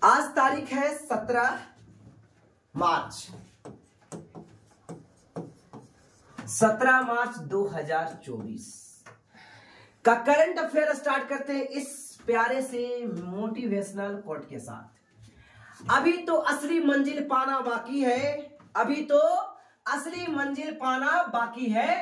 आज तारीख है 17 मार्च 2024 का करंट अफेयर स्टार्ट करते हैं इस प्यारे से मोटिवेशनल कोट के साथ। अभी तो असली मंजिल पाना बाकी है, अभी तो असली मंजिल पाना बाकी है,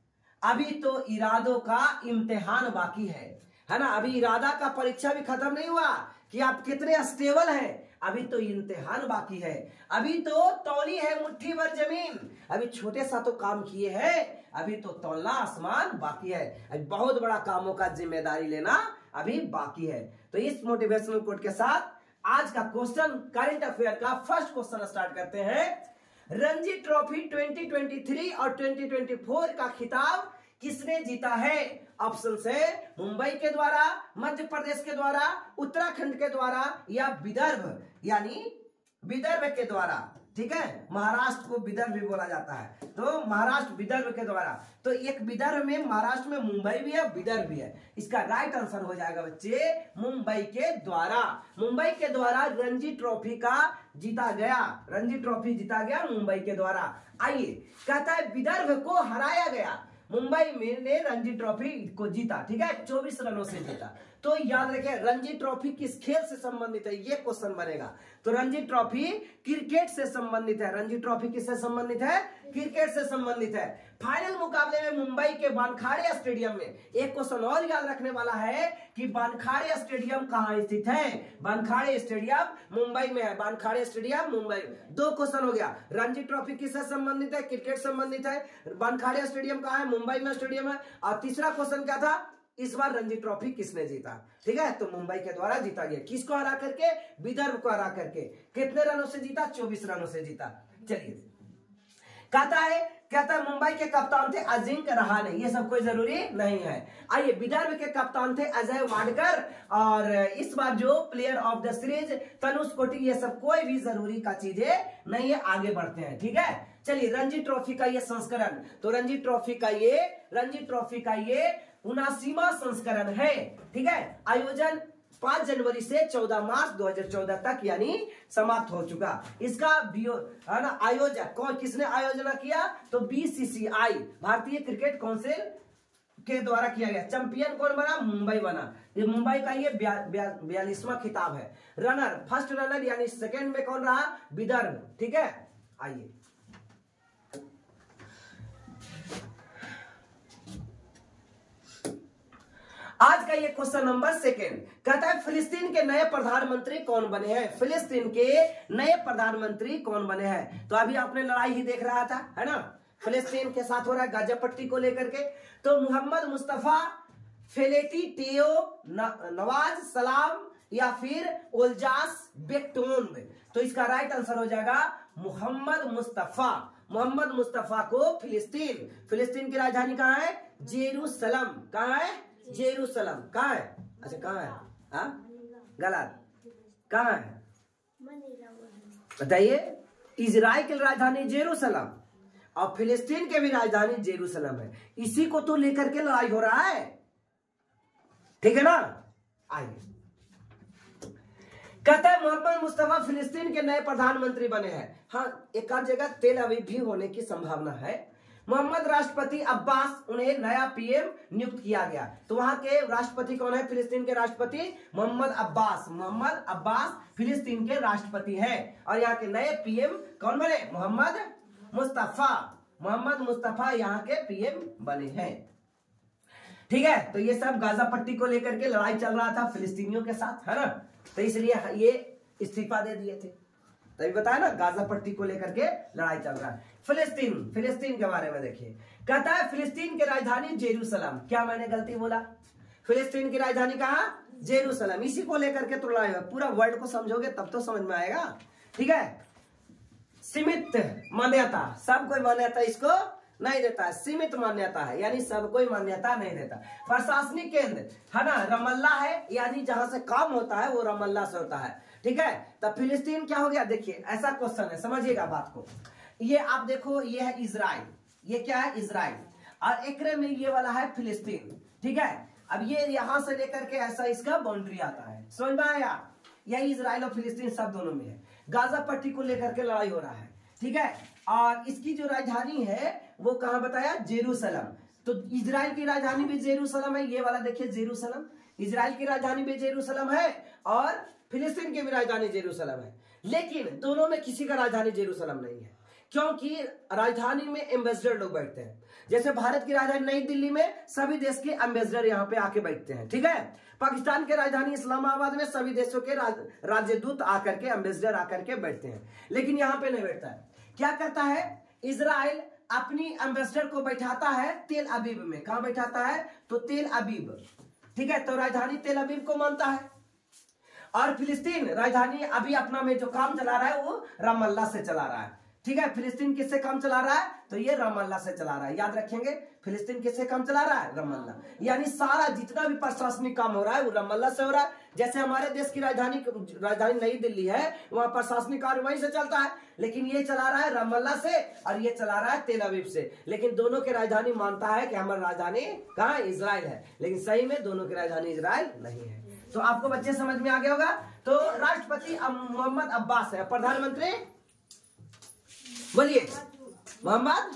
अभी तो इरादों का इम्तिहान बाकी है ना। अभी इरादा का परीक्षा भी खत्म नहीं हुआ कि आप कितने स्टेबल हैं, अभी तो इम्तिहान बाकी है। अभी तो तौली है मुट्ठी भर जमीन, अभी छोटे सा तो काम किए हैं, अभी तो तौलना आसमान बाकी है। अभी बहुत बड़ा कामों का जिम्मेदारी लेना अभी बाकी है। तो इस मोटिवेशनल कोट के साथ आज का क्वेश्चन करंट अफेयर का फर्स्ट क्वेश्चन स्टार्ट करते हैं। रणजी ट्रॉफी 2023 और 2024 का खिताब किसने जीता है? ऑप्शन है मुंबई के द्वारा, मध्य प्रदेश के द्वारा, उत्तराखंड के द्वारा या विदर्भ यानी विदर्भ के द्वारा। ठीक है, महाराष्ट्र को विदर्भ भी बोला जाता है, तो महाराष्ट्र विदर्भ के द्वारा। तो एक विदर्भ में महाराष्ट्र में मुंबई भी है, विदर्भ भी है। इसका राइट आंसर हो जाएगा बच्चे मुंबई के द्वारा। मुंबई के द्वारा रणजी ट्रॉफी का जीता गया, रणजी ट्रॉफी जीता गया मुंबई के द्वारा। आइए, कहता है विदर्भ को हराया गया, मुंबई में ने रणजी ट्रॉफी को जीता। ठीक है, 24 रनों से जीता। तो याद रखें रणजी ट्रॉफी किस खेल से संबंधित है, ये क्वेश्चन बनेगा। तो रणजी ट्रॉफी क्रिकेट से संबंधित है। रणजी ट्रॉफी किससे संबंधित है? क्रिकेट से संबंधित है। फाइनल मुकाबले में मुंबई के वानखेड़े स्टेडियम में एक क्वेश्चन और याद रखने वाला है कि वानखेड़े स्टेडियम कहां स्थित है? वानखेड़े स्टेडियम मुंबई में है, वानखेड़े स्टेडियम मुंबई। दो क्वेश्चन हो गया। रणजी ट्रॉफी किससे संबंधित है? क्रिकेट संबंधित है। वानखेड़े स्टेडियम कहां है? मुंबई में स्टेडियम है। और तीसरा क्वेश्चन क्या था? इस बार रणजी ट्रॉफी किसने जीता? ठीक है, तो मुंबई के द्वारा जीता गया। किसको हरा करके? विदर्भ को हरा करके। कितने रनों से जीता? 24 रनों से जीता। चलिए, कहता है मुंबई के कप्तान थे अजिंक्य रहाणे, ये सब कोई जरूरी नहीं है। आइए, विदर्भ के कप्तान थे अजय वाडकर, और इस बार जो player of the series Tanush Kotian, ये सब कोई भी जरूरी का चीजें नहीं है। आगे बढ़ते हैं। ठीक है, चलिए, रणजी ट्रॉफी का ये संस्करण, तो रणजी ट्रॉफी का ये 79वां संस्करण है। ठीक है, आयोजन 5 जनवरी से 14 मार्च 2014 तक यानी समाप्त हो चुका। इसका है ना आयोजक कौन, किसने आयोजना किया? तो बीसीसीआई, भारतीय क्रिकेट काउंसिल के द्वारा किया गया। चैंपियन कौन बना? मुंबई बना। ये मुंबई का ये 42वां खिताब है। रनर, फर्स्ट रनर यानी सेकंड में कौन रहा? विदर्भ। ठीक है, आइए, आज का ये क्वेश्चन नंबर सेकेंड कहता है फिलिस्तीन के नए प्रधानमंत्री कौन बने हैं? फिलिस्तीन के नए प्रधानमंत्री कौन बने हैं? तो अभी आपने लड़ाई ही देख रहा था, है ना, फिलिस्तीन के साथ हो रहा है गाजा पट्टी को लेकर के। तो मोहम्मद मुस्तफा, फेलेटी टेयो, नवाज सलाम या फिर ओल्जास बेक्टोन। तो इसका राइट आंसर हो जाएगा मोहम्मद मुस्तफा। मोहम्मद मुस्तफा को फिलिस्तीन की राजधानी कहाँ है? जेरूसलम। कहाँ है? जेरूसलम। कहाँ है? अच्छा, कहाँ है? गलत, कहाँ है बताइए? इजराइल की राजधानी जेरूसलम और फिलिस्तीन के भी राजधानी जेरूसलम है। इसी को तो लेकर के लड़ाई हो रहा है। ठीक है ना। आइए, कहता है मोहम्मद मुस्तफा फिलिस्तीन के नए प्रधानमंत्री बने हैं। हाँ, एक आध जगह तेल अवीव भी होने की संभावना है। मोहम्मद राष्ट्रपति अब्बास, उन्हें नया पीएम नियुक्त किया गया। तो वहां के राष्ट्रपति कौन है? फिलिस्तीन के राष्ट्रपति मोहम्मद अब्बास। मोहम्मद अब्बास फिलिस्तीन के राष्ट्रपति हैं। और यहाँ के नए पीएम कौन बने? मोहम्मद मुस्तफा। मोहम्मद मुस्तफा यहाँ के पीएम बने हैं। ठीक है, तो ये सब गाजा पट्टी को लेकर के लड़ाई चल रहा था फिलिस्तीनियों के साथ, है ना, तो इसलिए ये इस्तीफा दे दिए थे। तभी बताया ना, गाजा पट्टी को लेकर के लड़ाई चल रहा है। फिलिस्तीन के बारे में देखिए, कहता है फिलिस्तीन की राजधानी जेरूसलम। क्या मैंने गलती बोला? फिलिस्तीन की राजधानी कहाँ? जेरूसलम। इसी को लेकर के तो लड़ाई है। पूरा वर्ड को समझोगे तब तो समझ में आएगा। ठीक है, सीमित मान्यता, सब कोई मान्यता इसको नहीं देता है। सीमित मान्यता है यानी सब कोई मान्यता नहीं देता। प्रशासनिक केंद्र है ना रमल्ला है, यानी जहां से काम होता है वो रमल्ला से होता है। ठीक है, तब फिलिस्तीन क्या हो गया? देखिए, ऐसा क्वेश्चन है, समझिएगा बात को। ये आप देखो, ये है इजराइल, ये क्या है? इजराइल, और एकरे में ये वाला है फिलिस्तीन। ठीक है, अब ये यहां से लेकर के ऐसा इसका बाउंड्री आता है, समझ में आया? या इजराइल और फिलिस्तीन सब दोनों में है। गाजा पट्टी को लेकर के लड़ाई हो रहा है, ठीक है। और इसकी जो राजधानी है वो कहां बताया, जेरूसलम। तो इजराइल की राजधानी भी जेरूसलम है, ये वाला देखिए जेरूसलम, इजराइल की राजधानी भी जेरूसलम है और फिलिस्तीन की भी राजधानी जेरूसलम है। लेकिन दोनों में किसी का राजधानी जेरूसलम नहीं है, क्योंकि राजधानी में एम्बेसडर लोग बैठते हैं। जैसे भारत की राजधानी नई दिल्ली में सभी देश के एम्बेसडर यहाँ पे आके बैठते हैं, ठीक है। पाकिस्तान की राजधानी इस्लामाबाद में सभी देशों के राजदूत आकर के, एम्बेसडर आकर के बैठते हैं, लेकिन यहाँ पे नहीं बैठता है। क्या करता है इजराइल, अपनी एम्बेसडर को बैठाता है तेल अबीब में। कहां बैठाता है, तो तेल अबीब, ठीक है। तो राजधानी तेल अबीब को मानता है। और फिलिस्तीन राजधानी अभी अपना में जो काम चला रहा है वो रामल्ला से चला रहा है, ठीक है। फिलिस्तीन किससे काम चला रहा है, तो ये रामल्ला से चला रहा है, याद रखेंगे। फिलिस्तीन किससे काम चला रहा है, रामल्ला। यानी सारा जितना भी प्रशासनिक काम हो रहा है वो रामल्ला से हो रहा है। जैसे हमारे देश की राजधानी नई दिल्ली है, वहां प्रशासनिक कार्य वहीं से चलता है, लेकिन ये चला रहा है रामल्ला से और ये चला रहा है तेल अवीव से। लेकिन दोनों की राजधानी मानता है कि हमारी राजधानी कहाँ, इजराइल है, लेकिन सही में दोनों की राजधानी इजराइल नहीं है। तो आपको बच्चे समझ में आ गया होगा। तो राष्ट्रपति मोहम्मद अब्बास है, प्रधानमंत्री बोलिए मोहम्मद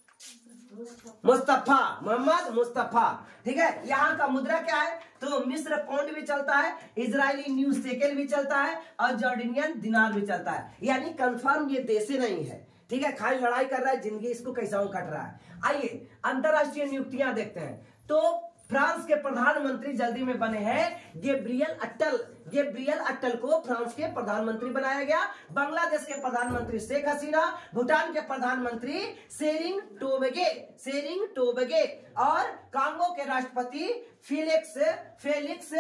मुस्तफा, ठीक है। यहाँ का मुद्रा क्या है, तो मिस्र पौंड भी चलता है, इजरायली न्यू शेकेल भी चलता है और जॉर्डिनियन दिनार भी चलता है। यानी कंफर्म ये देश नहीं है, ठीक है। खाली लड़ाई कर रहा है, जिंदगी इसको कैसा कट रहा है। आइए अंतरराष्ट्रीय नियुक्तियां देखते हैं। तो फ्रांस के प्रधानमंत्री जल्दी में बने हैं गैब्रियल अट्टल को फ्रांस के प्रधानमंत्री बनाया गया। बांग्लादेश के प्रधानमंत्री शेख हसीना, भूटान के प्रधानमंत्री सेरिंग टोबगे और कांगो के राष्ट्रपति फेलिक्स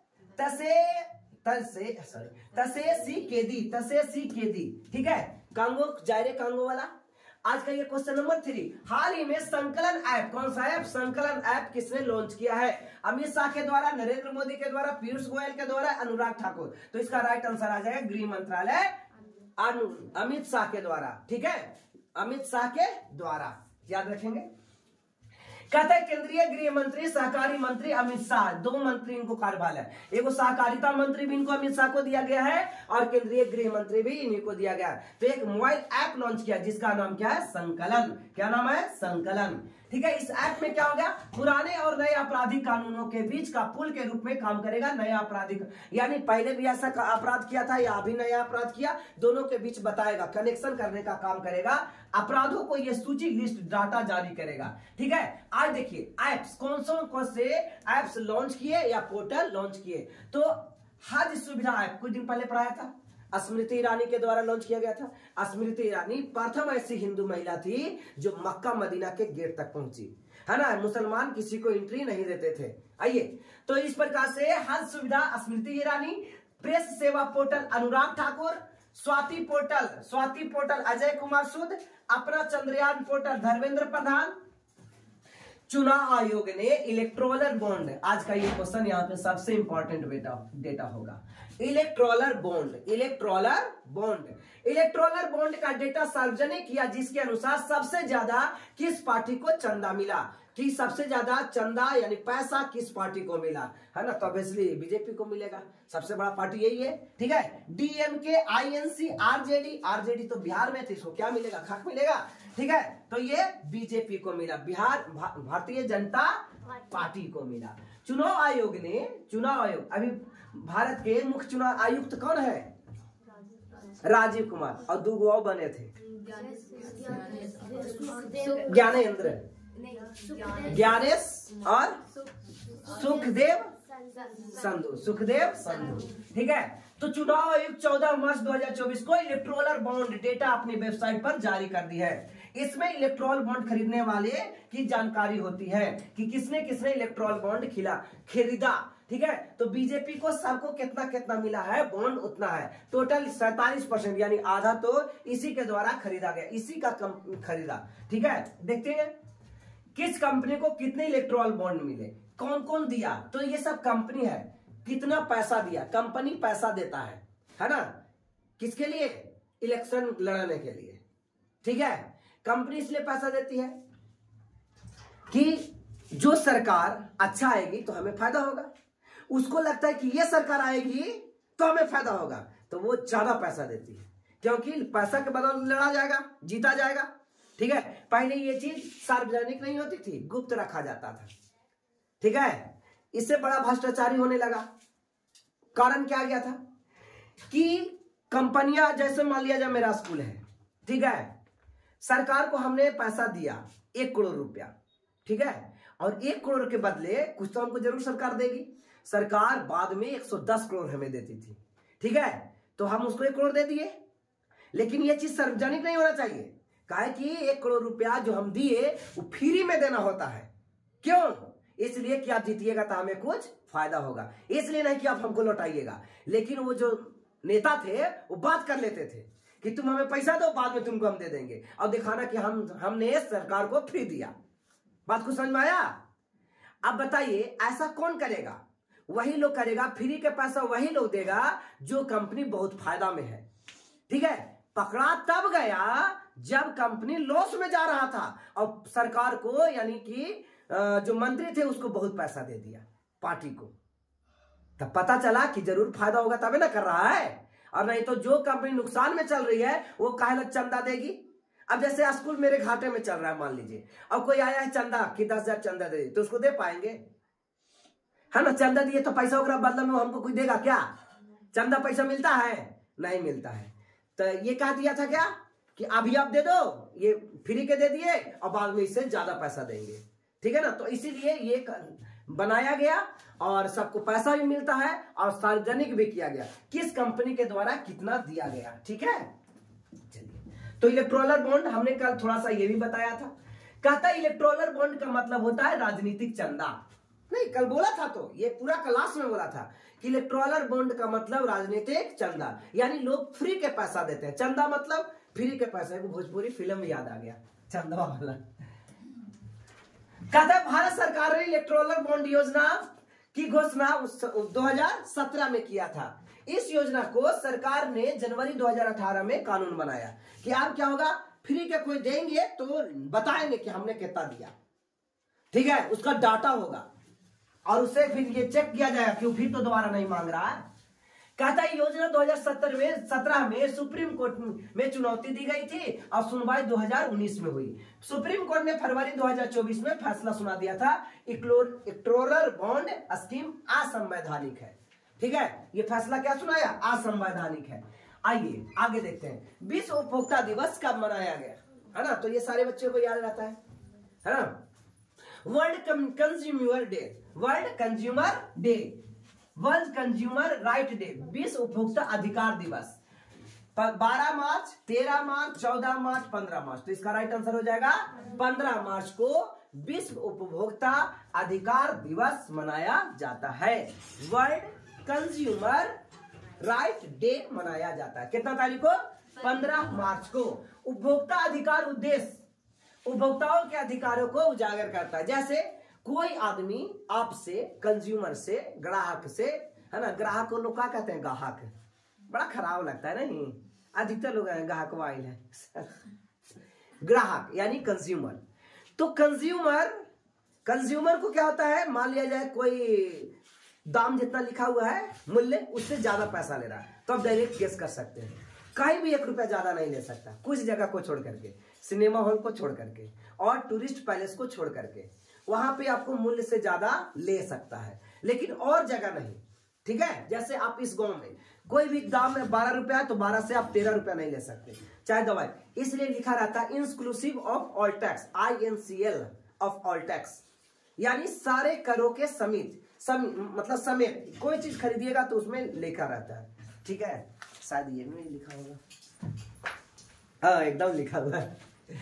तसेसिकेदी, ठीक है। कांगो वाला। आज का ये क्वेश्चन नंबर 3, हाल ही में संकलन ऐप, कौन सा ऐप, संकलन ऐप किसने लॉन्च किया है, अमित शाह के द्वारा, नरेंद्र मोदी के द्वारा, पीयूष गोयल के द्वारा, अनुराग ठाकुर। तो इसका राइट आंसर आ जाएगा गृह मंत्रालय, अमित शाह के द्वारा, ठीक है, अमित शाह के द्वारा, याद रखेंगे। कहते हैं केंद्रीय गृह मंत्री सहकारी मंत्री अमित शाह, 2 मंत्री इनको कार्यभार है। एक सहकारिता मंत्री भी इनको अमित शाह को दिया गया है और केंद्रीय गृह मंत्री भी इन्हीं को दिया गया है। तो एक मोबाइल ऐप लॉन्च किया जिसका नाम क्या है, संकलन। क्या नाम है, संकलन, ठीक है। इस ऐप में क्या हो गया, पुराने और नए आपराधिक कानूनों के बीच का पुल के रूप में काम करेगा। नया आपराधिक यानी पहले भी ऐसा अपराध किया था या अभी नया अपराध किया, दोनों के बीच बताएगा, कनेक्शन करने का काम करेगा। अपराधों को ये सूची लिस्ट डाटा जारी करेगा, ठीक है। आज देखिए ऐप्स कौन से ऐप्स लॉन्च किए या पोर्टल लॉन्च किए। तो हज सुविधा ऐप कुछ दिन पहले पढ़ाया था, स्मृति ईरानी के द्वारा लॉन्च किया गया था। स्मृति ईरानी प्रथम ऐसी हिंदू महिला थी जो मक्का मदीना के गेट तक पहुंची, है ना। मुसलमान किसी को एंट्री नहीं देते थे। आइए, तो इस प्रकार से Haj Suvidha Smriti Irani, press Seva portal Anurag Thakur, Swati portal Ajay Kumar Sood, अपना चंद्रयान पोर्टल धर्मेंद्र प्रधान। चुनाव आयोग ने इलेक्टोरल बॉन्ड, आज का ये क्वेश्चन यहाँ पे सबसे इंपॉर्टेंट डेटा होगा। इलेक्टोरल बॉन्ड का डेटा सार्वजनिक किया, जिसके अनुसार सबसे ज्यादा किस पार्टी को चंदा मिला, कि सबसे ज्यादा चंदा यानी पैसा किस पार्टी को मिला, है ना। तो ऑब्वियसली बीजेपी को मिलेगा, सबसे बड़ा पार्टी यही है, ठीक है। डीएमके, आईएनसी, आरजेडी तो बिहार में थे, इसको क्या मिलेगा, खाक मिलेगा, ठीक है। तो ये बीजेपी को मिला, बिहार भारतीय जनता पार्टी को मिला। चुनाव आयोग अभी भारत के मुख्य चुनाव आयुक्त कौन है, राजीव कुमार, और 2 और बने थे, ज्ञानेश और सुखदेव संधू, ठीक है। तो चुनाव आयोग 14 मार्च 2024 को इलेक्टोरल बॉन्ड डेटा अपनी वेबसाइट पर जारी कर दी है। इसमें इलेक्टोरल बॉन्ड खरीदने वाले की जानकारी होती है कि किसने इलेक्टोरल बॉन्ड खरीदा, ठीक है। तो बीजेपी को सबको कितना मिला है बॉन्ड, उतना है। टोटल 47% यानी आधा तो इसी के द्वारा खरीदा गया, इसी का खरीदा, ठीक है। देखते हैं किस कंपनी को कितने इलेक्टोरल बॉन्ड मिले, कौन कौन दिया। तो ये सब कंपनी है, कितना पैसा दिया, कंपनी पैसा देता है ना, किसके लिए, इलेक्शन लड़ने के लिए, ठीक है। कंपनी इसलिए पैसा देती है कि जो सरकार अच्छा आएगी तो हमें फायदा होगा। उसको लगता है कि ये सरकार आएगी तो हमें फायदा होगा, तो वो ज्यादा पैसा देती है, क्योंकि पैसा के बदौलत लड़ा जाएगा, जीता जाएगा। ठीक है, पहले ये चीज सार्वजनिक नहीं होती थी, गुप्त रखा जाता था। ठीक है, इससे बड़ा भ्रष्टाचारी होने लगा। कारण क्या गया था कि कंपनियां, जैसे मान लिया जाए मेरा स्कूल है, ठीक है, सरकार को हमने पैसा दिया 1 करोड़ रुपया, ठीक है, और 1 करोड़ के बदले कुछ तो हमको जरूर सरकार देगी। सरकार बाद में 110 करोड़ हमें देती थी। ठीक है, तो हम उसको 1 करोड़ दे दिए, लेकिन यह चीज सार्वजनिक नहीं होना चाहिए। काहे कि 1 करोड़ रुपया जो हम दिए वो फ्री में देना होता है। क्यों? इसलिए कि आप जीतिएगा तो हमें कुछ फायदा होगा, इसलिए नहीं कि आप हमको लौटाइएगा। लेकिन वो जो नेता थे वो बात कर लेते थे कि तुम हमें पैसा दो, बाद में तुमको हम दे देंगे, और दिखाना कि हमने सरकार को फ्री दिया। बात को समझ में आया? अब बताइए ऐसा कौन करेगा? वही लोग करेगा, फ्री के पैसा वही लोग देगा जो कंपनी बहुत फायदा में है। ठीक है, पकड़ा तब गया जब कंपनी लॉस में जा रहा था और सरकार को, यानी कि जो मंत्री थे उसको बहुत पैसा दे दिया पार्टी को, तब पता चला कि जरूर फायदा होगा तभी ना कर रहा है। और नहीं तो जो कंपनी नुकसान में चल रही है वो काहे लग चंदा देगी। अब जैसे स्कूल मेरे घाटे में चल रहा है मान लीजिए, अब कोई आया है चंदा कि 10,000 चंदा दे, तो उसको दे पाएंगे? है ना, चंदा दिए तो पैसा वगैरह बदले में हमको कोई देगा क्या? चंदा पैसा मिलता है? नहीं मिलता है। तो ये कह दिया था क्या कि अभी आप दे दो, ये फ्री के दे दिए और बाद में इससे ज्यादा पैसा देंगे। ठीक है ना, तो इसीलिए ये बनाया गया और सबको पैसा भी मिलता है और सार्वजनिक भी किया गया किस कंपनी के द्वारा कितना दिया गया। ठीक है, चलिए, तो इलेक्टोरल बॉन्ड हमने कल थोड़ा सा ये भी बताया था। कहता है इलेक्टोरल बॉन्ड का मतलब होता है राजनीतिक चंदा। नहीं, कल बोला था, तो ये पूरा क्लास में बोला था कि इलेक्टोरल बॉन्ड का मतलब राजनीतिक चंदा, यानी लोग फ्री के पैसा देते हैं। चंदा मतलब फ्री के पैसे को भोजपुरी फिल्म में याद आ गया, चंदा वाला। कहता है भारत सरकार ने इलेक्टोरल बॉन्ड योजना की घोषणा 2017 में किया था। इस योजना को सरकार ने जनवरी 2018 में कानून बनाया कि अब क्या होगा, फ्री के कोई देंगे तो बताएंगे कि हमने कितना दिया। ठीक है, उसका डाटा होगा और उसे फिर ये चेक किया जाएगा कि फिर तो दोबारा नहीं मांग रहा है। कहता है योजना 2017 में सुप्रीम कोर्ट में चुनौती दी गई थी और सुनवाई 2019 में हुई। सुप्रीम कोर्ट ने फरवरी 2024 में फैसला सुना दिया था इलेक्टोरल बॉन्ड स्कीम असंवैधानिक है। ठीक है, ये फैसला क्या सुनाया? असंवैधानिक है। आइए आगे देखते हैं, विश्व उपभोक्ता दिवस कब मनाया गया, है ना, तो ये सारे बच्चों को याद रहता है ना। World consumer day, world consumer day, world consumer right day, विश्व उपभोक्ता अधिकार दिवस 12 मार्च, 13 मार्च, 14 मार्च, 15 मार्च। तो इसका राइट आंसर हो जाएगा 15 मार्च को विश्व उपभोक्ता अधिकार दिवस मनाया जाता है। वर्ल्ड कंज्यूमर राइट डे मनाया जाता है। कितना तारीख को? 15 मार्च को। उपभोक्ता अधिकार उद्देश्य उपभोक्ताओं के अधिकारों को उजागर करता है। जैसे कोई आदमी आपसे, कंज्यूमर से, ग्राहक से, है ना, ग्राहक को लोग क्या कहते हैं? ग्राहक, बड़ा खराब लगता है नहीं, अधिकतर लोग ग्राहक वाइल है ग्राहक यानी कंज्यूमर। तो कंज्यूमर को क्या होता है, मान लिया जाए कोई दाम जितना लिखा हुआ है मूल्य, उससे ज्यादा पैसा ले रहा है, तो आप डायरेक्ट गेस कर सकते हैं कहीं भी 1 रुपया ज्यादा नहीं ले सकता, कुछ जगह को छोड़ करके, सिनेमा हॉल को छोड़ करके और टूरिस्ट पैलेस को छोड़ करके, वहां पे आपको मूल्य से ज्यादा ले सकता है, लेकिन और जगह नहीं। ठीक है, जैसे आप इस गांव में कोई भी दाम में 12 रुपया है तो 12 से आप 13 रुपया नहीं ले सकते, चाहे दवाई। इसलिए लिखा रहता है inclusive of all tax, INCL of all tax, यानी सारे करों के समेत, मतलब समेत कोई चीज खरीदिएगा तो उसमें लिखा रहता है। ठीक है, शायद ये में लिखा होगा, हाँ एकदम लिखा हुआ है।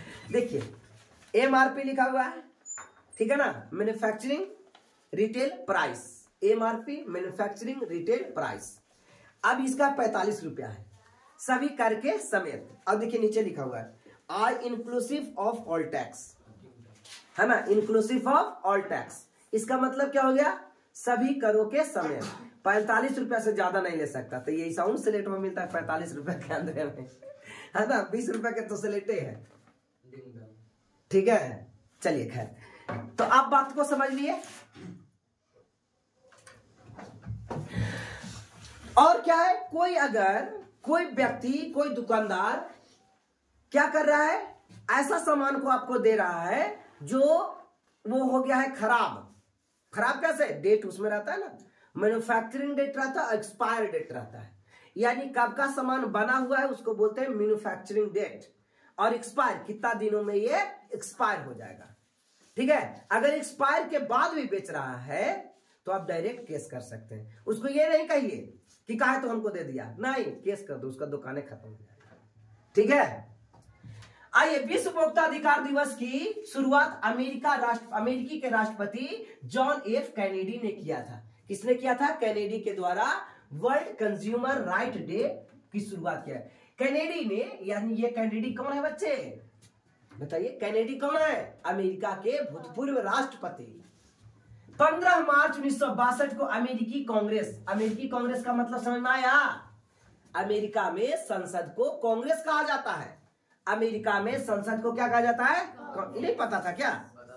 देखिए MRP लिखा हुआ है, ठीक है ना, manufacturing retail price, MRP manufacturing retail price. अब इसका 45 रुपया है सभी कर के समेत। अब देखिए नीचे लिखा हुआ है आई इंक्लूसिव ऑफ ऑल टैक्स, है ना, इंक्लूसिव ऑफ ऑल टैक्स। इसका मतलब क्या हो गया? सभी करों के समेत। 45 रुपया से ज्यादा नहीं ले सकता। तो यही साउंड स्लेट में मिलता है 45 रुपया के अंदर में, है ना, 20 रुपया के तो स्लेटे है। ठीक है, चलिए खैर, तो आप बात को समझ लिए। और क्या है, कोई अगर कोई व्यक्ति कोई दुकानदार क्या कर रहा है, ऐसा सामान को आपको दे रहा है जो वो हो गया है खराब। खराब कैसे, डेट उसमें रहता है ना, मैन्युफैक्चरिंग डेट रहता है, एक्सपायर डेट रहता है, यानी कब का सामान बना हुआ है उसको बोलते हैं मैन्युफैक्चरिंग डेट, और एक्सपायर कितना दिनों में ये एक्सपायर हो जाएगा। ठीक है, अगर एक्सपायर के बाद भी बेच रहा है तो आप डायरेक्ट केस कर सकते हैं। उसको ये नहीं कहिए कि कहा तो हमको दे दिया, नहीं, केस कर दो, उसका दुकानें खत्म हो जाएगा। ठीक है, आइए, विश्व उपभोक्ता अधिकार दिवस की शुरुआत अमेरिकी के राष्ट्रपति जॉन एफ कैनेडी ने किया था। किसने किया था, कैनेडी के द्वारा वर्ल्ड कंज्यूमर राइट डे की शुरुआत किया है कैनेडी ने। यानी ये कैनेडी कौन है बच्चे, बताइए, कैनेडी कौन है, अमेरिका के भूतपूर्व राष्ट्रपति। 15 मार्च 1962 को अमेरिकी कांग्रेस का मतलब समझ में आया, अमेरिका में संसद को कांग्रेस कहा जाता है। अमेरिका में संसद को क्या कहा जाता है, नहीं पता था क्या,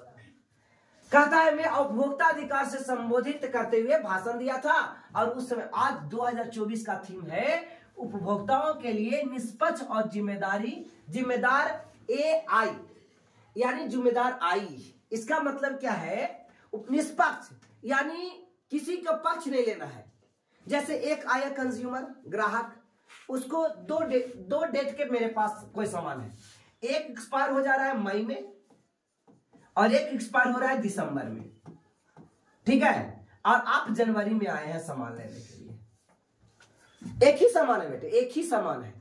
कहता है मैं उपभोक्ता अधिकार से संबोधित करते हुए भाषण दिया था, और उस समय, आज 2024 का थीम है उपभोक्ताओं के लिए निष्पक्ष और जिम्मेदार AI, यानी जिम्मेदार आई। इसका मतलब क्या है, निष्पक्ष यानी किसी का पक्ष नहीं लेना है। जैसे एक आया कंज्यूमर, ग्राहक, उसको दो डेट के मेरे पास कोई सामान है, एक एक्सपायर हो जा रहा है मई में और एक एक्सपायर हो रहा है दिसंबर में। ठीक है, और आप जनवरी में आए हैं सामान लेने के लिए। एक ही सामान है बेटे, एक ही सामान है,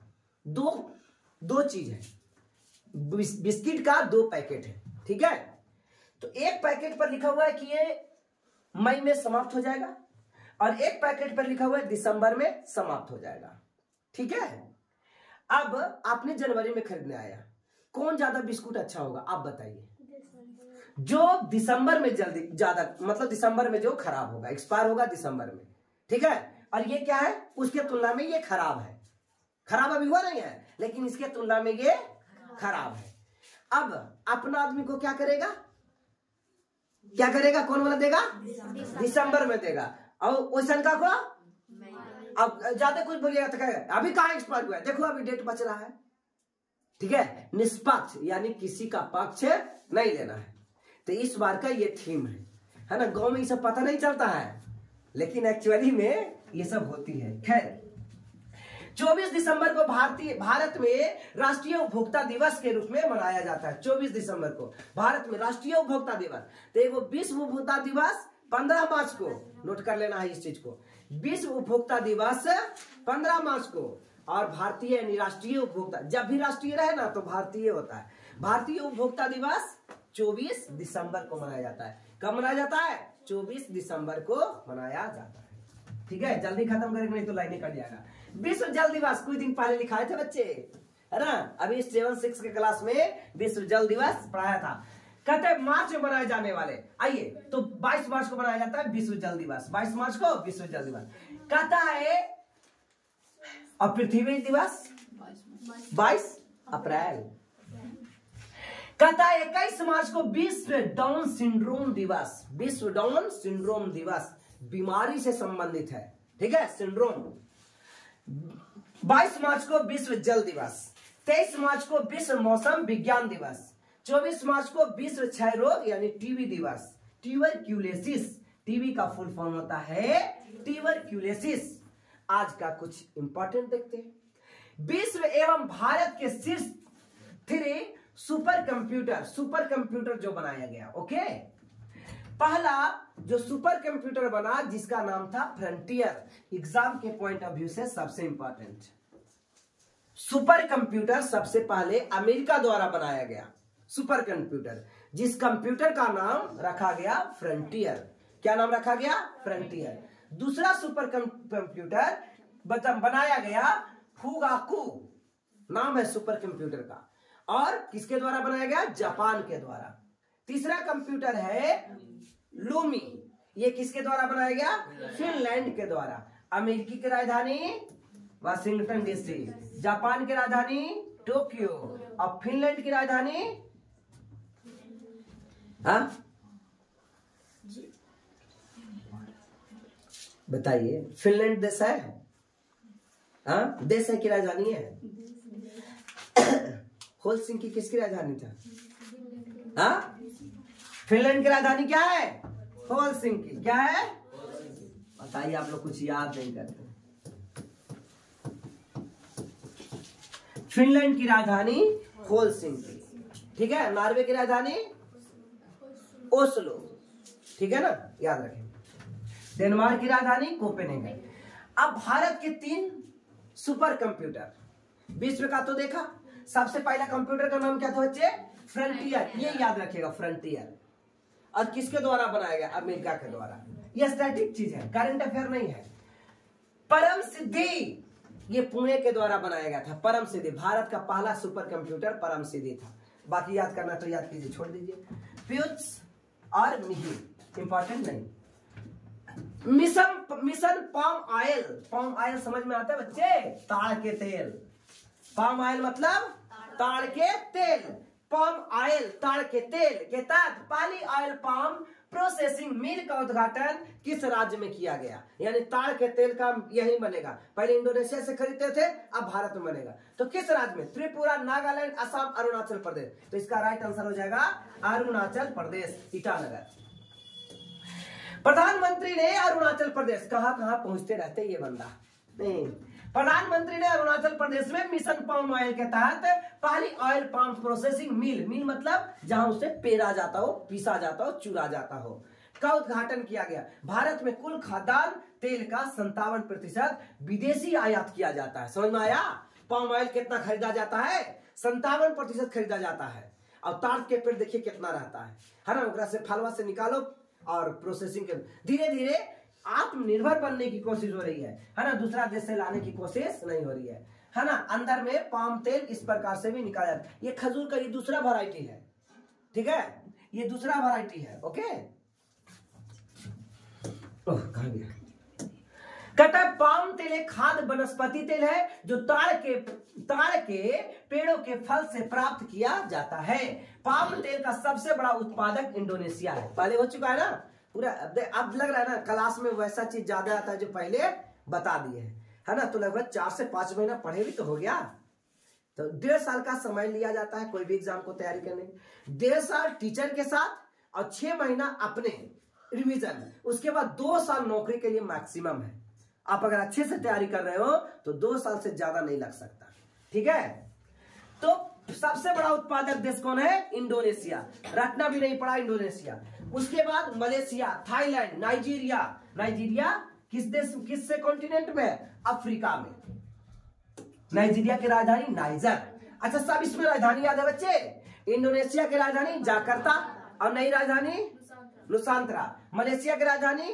दो चीज है, बिस्किट का 2 पैकेट है। ठीक है, तो एक पैकेट पर लिखा हुआ है कि ये मई में समाप्त हो जाएगा, और एक पैकेट पर लिखा हुआ है दिसंबर में समाप्त हो जाएगा। ठीक है, अब आपने जनवरी में खरीदने आया, कौन ज्यादा बिस्कुट अच्छा होगा आप बताइए, जो दिसंबर में जल्दी ज्यादा, मतलब दिसंबर में जो खराब होगा, एक्सपायर होगा दिसंबर में। ठीक है, और ये क्या है, उसके तुलना में ये खराब है, खराब अभी हुआ नहीं है लेकिन इसके तुलना में ये खराब है। अब अपना आदमी को क्या करेगा, कौन वाला देगा, दिसंबर में देगा, और ओइसन को अब ज्यादा कुछ बोलिएगा तो कहेगा अभी कहां एक्सपायर हुआ है, देखो अभी डेट बच रहा है। ठीक है, निष्पक्ष यानी किसी का पक्ष नहीं लेना है। तो इस बार का ये थीम है ना। गांव में ये सब पता नहीं चलता है, लेकिन एक्चुअली में ये सब होती है। खैर, 24 दिसंबर को भारत में राष्ट्रीय उपभोक्ता दिवस के रूप में मनाया जाता है। 24 दिसंबर को भारत में राष्ट्रीय उपभोक्ता दिवस। तो एक विश्व उपभोक्ता दिवस 15 मार्च को, नोट कर लेना है इस चीज को, विश्व उपभोक्ता दिवस 15 मार्च को, और भारतीय यानी राष्ट्रीय उपभोक्ता, जब भी राष्ट्रीय रहे ना तो भारतीय होता है। भारतीय उपभोक्ता दिवस 24 दिसंबर को मनाया जाता है। कब मनाया जाता है, 24 दिसंबर को मनाया जाता है। ठीक है, जल्दी खत्म करेंगे नहीं तो लाइन कट जाएगा। विश्व जल दिवस कुछ दिन पहले लिखाए थे बच्चे, है ना, अभी 7-6 के क्लास में विश्व जल दिवस पढ़ाया था। कहते हैं मार्च में मनाए जाने वाले, आइए तो 22 मार्च को मनाया जाता है विश्व जल दिवस, 22 मार्च को विश्व जल दिवस कहता है। और पृथ्वी दिवस 22 अप्रैल कहता है। 21 मार्च को विश्व डाउन सिंड्रोम दिवस, विश्व डाउन सिंड्रोम दिवस बीमारी से संबंधित है। ठीक है, सिंड्रोम। 22 मार्च को विश्व जल दिवस, 23 मार्च को विश्व मौसम विज्ञान दिवस, 24 मार्च को विश्व क्षय रोग यानी टीबी दिवस, ट्यूबरक्यूलोसिस, टीबी का फुल फॉर्म होता है ट्यूबरक्यूलोसिस। आज का कुछ इंपॉर्टेंट देखते हैं। विश्व एवं भारत के शीर्ष 3 सुपर कंप्यूटर जो बनाया गया। ओके, पहला जो सुपर कंप्यूटर बना जिसका नाम था फ्रंटियर, एग्जाम के पॉइंट ऑफ व्यू से सबसे इंपॉर्टेंट सुपर कंप्यूटर सबसे पहले अमेरिका द्वारा बनाया गया सुपर कंप्यूटर, जिस कंप्यूटर का नाम रखा गया फ्रंटियर। क्या नाम रखा गया, फ्रंटियर। दूसरा सुपर कंप्यूटर बनाया गया फुगाकू, नाम है सुपर कंप्यूटर का, और किसके द्वारा बनाया गया, जापान के द्वारा। तीसरा कंप्यूटर है लूमी, ये किसके द्वारा बनाया गया, फिनलैंड के द्वारा। अमेरिकी की राजधानी वाशिंगटन डीसी, जापान की राजधानी टोक्यो, और फिनलैंड की राजधानी बताइए, फिनलैंड देश है, हाँ, देश है की राजधानी है। हेलसिंकी किसकी राजधानी था? हाँ, फिनलैंड की राजधानी क्या है? हेलसिंकी। क्या है बताइए, आप लोग कुछ याद नहीं करते। फिनलैंड की राजधानी हेलसिंकी, ठीक है। नॉर्वे की राजधानी ओस्लो, ठीक है ना, याद रखें। डेनमार्क की राजधानी कोपेनहेगन। अब भारत के 3 सुपर कंप्यूटर, विश्व का तो देखा, सबसे पहला कंप्यूटर का नाम क्या था बच्चे? फ्रंटियर, ये याद रखिएगा, फ्रंटियर। और किसके द्वारा बनाया गया? अमेरिका के द्वारा। ये स्टैटिक चीज है, करंट अफेयर नहीं है। परम सिद्धि, ये पुणे के द्वारा बनाया गया था। परम सिद्धि, भारत का पहला सुपर कंप्यूटर परम सिद्धि था। बाकी याद करना तो याद कीजिए, छोड़ दीजिए। प्यूज और मिहिर इंपॉर्टेंट नहीं। Mission palm oil, palm oil समझ में आता है बच्चे? ताड़ के तेल। पाम ऑयल मतलब ताड़ के तेल। पाम ऑयल ताड़ के तेल के तहत पाली ऑयल पाम प्रोसेसिंग मिल का उद्घाटन किस राज्य में किया गया? यानी ताड़ के तेल का यही बनेगा। पहले इंडोनेशिया से खरीदते थे, अब भारत में बनेगा। तो किस राज्य में? त्रिपुरा, नागालैंड, असम, अरुणाचल प्रदेश। तो इसका राइट आंसर हो जाएगा अरुणाचल प्रदेश, ईटानगर। प्रधानमंत्री ने अरुणाचल प्रदेश, कहां कहां पहुंचते रहते ये बंदा नहीं। प्रधानमंत्री ने अरुणाचल प्रदेश में मिशन पाम ऑयल के तहत पहली oil palm processing mill, mill मतलब जहां उसे पेरा जाता हो, पीसा जाता हो, चुरा जाता हो, का उद्घाटन किया गया। भारत में कुल खाद्यान्न तेल का 57% विदेशी आयात किया जाता है। समझ में आया? पाम ऑयल कितना खरीदा जाता है? 57% खरीदा जाता है। और ताड़ के पेड़ देखिए कितना रहता है ना। ओकरा से फलवा से निकालो और प्रोसेसिंग के धीरे धीरे आत्मनिर्भर बनने की कोशिश हो रही है ना। दूसरा देश से लाने की कोशिश नहीं हो रही है ना। अंदर में पाम तेल इस प्रकार से भी निकाला जाता है। ये खजूर का ये दूसरा वैरायटी है, ठीक है, ये दूसरा वैरायटी है। ओके, कहां गया? कहता है पाम तेल एक खाद्य वनस्पति तेल है जो ताड़ के पेड़ों के फल से प्राप्त किया जाता है। पाम तेल का सबसे बड़ा उत्पादक इंडोनेशिया है। पहले हो चुका है ना पूरा। अब लग रहा है ना क्लास में वैसा चीज ज्यादा आता है जो पहले बता दिए है ना। तो लगभग 4 से 5 महीना पढ़े भी तो हो गया। तो 1.5 साल का समय लिया जाता है कोई भी एग्जाम को तैयारी करने। 1.5 साल टीचर के साथ और 6 महीना अपने रिवीजन, उसके बाद 2 साल नौकरी के लिए मैक्सिमम है। आप अगर अच्छे से तैयारी कर रहे हो तो 2 साल से ज्यादा नहीं लग सकता, ठीक है। तो सबसे बड़ा उत्पादक देश कौन है? इंडोनेशिया। रटना भी नहीं पड़ा, इंडोनेशिया। उसके बाद मलेशिया, थाईलैंड, नाइजीरिया। नाइजीरिया किस देश, किस से कॉन्टिनेंट में? अफ्रीका में। नाइजीरिया की राजधानी नाइजर। अच्छा, सब इसमें राजधानी याद है बच्चे? इंडोनेशिया की राजधानी जाकर्ता और नई राजधानी नुसांतरा। मलेशिया की राजधानी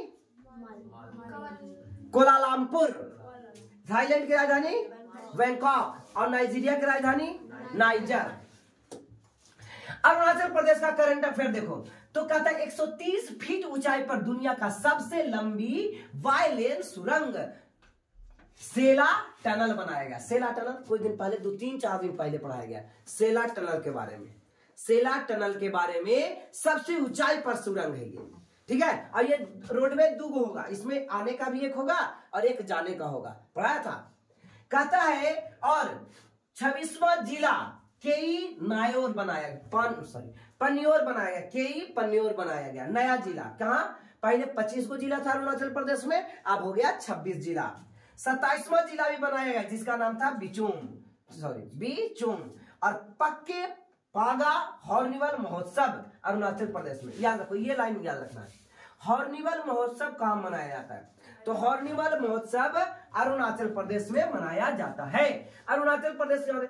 कोलालमपुर। थाईलैंड की राजधानी बैंकॉक और नाइजीरिया की राजधानी नाइजर। अरुणाचल प्रदेश का करंट अफेयर देखो तो कहता है 130 फीट ऊंचाई पर दुनिया का सबसे लंबी वायलेन सुरंग सेला टनल बनाया गया। सेला टनल कुछ दिन पहले 2-3-4 दिन पहले पढ़ाया गया सेला टनल के बारे में। सेला टनल के बारे में सबसे ऊंचाई पर सुरंग है ये, ठीक है। और ये रोडवे 2 होगा, इसमें आने का भी एक होगा और एक जाने का होगा, पढ़ाया था। कहता है और 26वां जिला केई नायोर बनाया पन्योर बनाया गया। केई पन्योर बनाया गया नया जिला। कहां? पहले 25 को जिला था अरुणाचल प्रदेश में, अब हो गया 26 जिला। 27वां जिला भी बनाया गया जिसका नाम था बिचुंग। और पक्के पागा हॉर्निवल महोत्सव अरुणाचल प्रदेश में। याद रखो, ये लाइन याद रखना है। हॉर्निवल महोत्सव कहां मनाया जाता है? तो हॉर्निवल महोत्सव अरुणाचल प्रदेश में मनाया जाता है। अरुणाचल प्रदेश में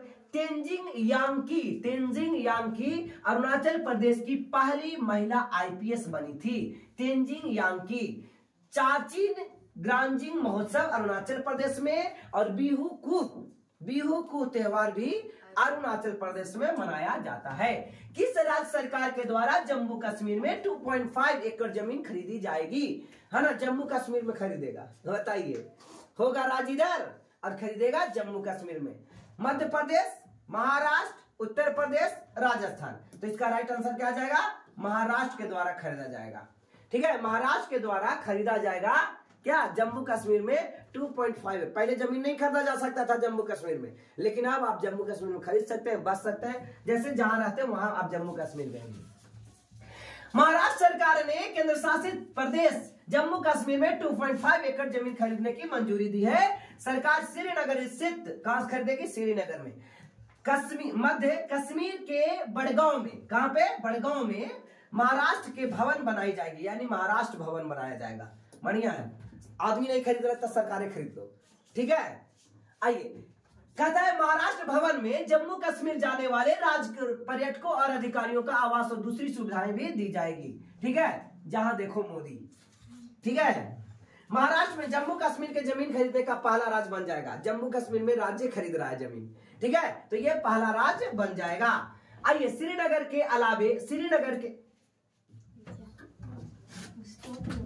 तेंजिंग यांकी अरुणाचल प्रदेश की पहली महिला आईपीएस बनी थी। तेंजिंग यांकी। चाचिन ग्रांजिंग महोत्सव अरुणाचल प्रदेश में। और बिहू कू त्योहार भी अरुणाचल प्रदेश में मनाया जाता है। किस राज्य सरकार के द्वारा जम्मू कश्मीर में 2.5 एकड़ जमीन खरीदी जाएगी? है ना, जम्मू कश्मीर में खरीदेगा, बताइए। होगा राज्य इधर और खरीदेगा जम्मू कश्मीर में। मध्य प्रदेश, महाराष्ट्र, उत्तर प्रदेश, राजस्थान। तो इसका राइट आंसर क्या आ जाएगा? महाराष्ट्र के द्वारा खरीदा जाएगा, ठीक है। महाराष्ट्र के द्वारा खरीदा जाएगा क्या जम्मू कश्मीर में 2.5 है। पहले जमीन नहीं खरीदा जा सकता था जम्मू कश्मीर में, लेकिन अब आप जम्मू कश्मीर में खरीद सकते हैं, बच सकते हैं, जैसे जहां रहते हैं वहां आप जम्मू कश्मीर गएंगे। महाराष्ट्र सरकार ने केंद्र शासित प्रदेश जम्मू कश्मीर में 2.5 एकड़ जमीन खरीदने की मंजूरी दी है। सरकार श्रीनगर स्थित, कहां खरीदेगी? श्रीनगर में, मध्य कश्मीर के बड़गांव में, कहां पे? बड़गांव में महाराष्ट्र के भवन बनाई जाएगी, यानी महाराष्ट्र भवन बनाया जाएगा। बढ़िया है, आदमी नहीं खरीद रहा तो सरकारें खरीद लो, ठीक है। आइए, कहता है महाराष्ट्र भवन में जम्मू कश्मीर जाने वाले राज्य पर्यटकों और अधिकारियों का आवास और दूसरी सुविधाएं भी दी जाएगी, ठीक है। जहां देखो मोदी, ठीक है। महाराष्ट्र में जम्मू कश्मीर के जमीन खरीदने का पहला राज्य बन जाएगा। जम्मू कश्मीर में राज्य खरीद रहा है जमीन, ठीक है, तो ये पहला राज्य बन जाएगा। आइए, श्रीनगर के अलावे श्रीनगर के